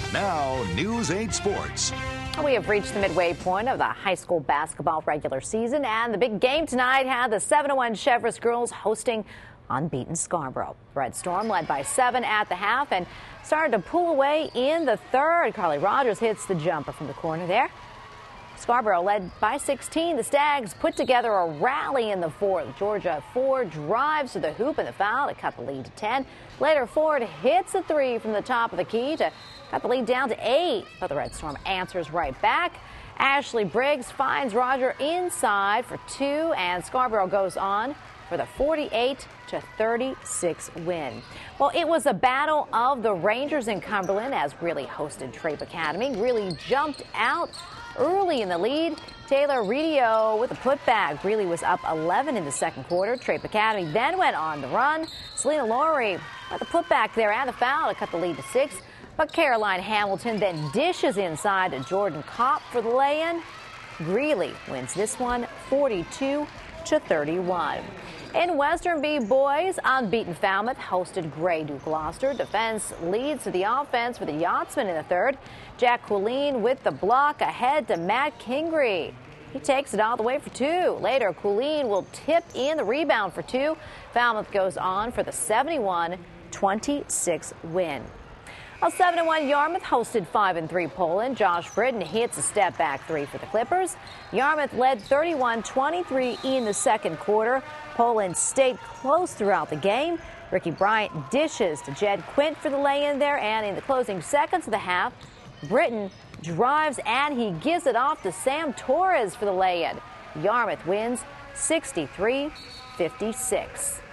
Now, News 8 Sports. We have reached the midway point of the high school basketball regular season, and the big game tonight had the 7-1 Cheverus girls hosting unbeaten Scarborough. Red Storm led by 7 at the half and started to pull away in the third. Carly Rogers hits the jumper from the corner there. Scarborough led by 16. The Stags put together a rally in the fourth. Georgia Ford drives to the hoop and the foul to cut the lead to 10. Later, Ford hits a three from the top of the key to cut the lead down to 8. But the Red Storm answers right back. Ashley Briggs finds Roger inside for 2, and Scarborough goes on for the 48-36 win. Well, it was a battle of the Rangers in Cumberland as Greeley hosted Trape Academy. Greeley jumped out early in the lead. Taylor Redio with a putback. Greeley was up 11 in the second quarter. Trape Academy then went on the run. Selena Laurie with a putback there and a foul to cut the lead to 6. But Caroline Hamilton then dishes inside to Jordan Kopp for the lay-in. Greeley wins this one 42-31. In Western B boys, unbeaten Falmouth hosted Grey Duke Gloucester. Defense leads to the offense for the Yachtsmen in the third. Jack Coolene with the block ahead to Matt Kingery. He takes it all the way for 2. Later, Coolene will tip in the rebound for 2. Falmouth goes on for the 71-26 win. A 7-1 Yarmouth hosted 5-3 Poland. Josh Britton hits a step-back 3 for the Clippers. Yarmouth led 31-23 in the second quarter. Poland stayed close throughout the game. Ricky Bryant dishes to Jed Quint for the lay-in there, and in the closing seconds of the half, Britton drives and he gives it off to Sam Torres for the lay-in. Yarmouth wins 63-56.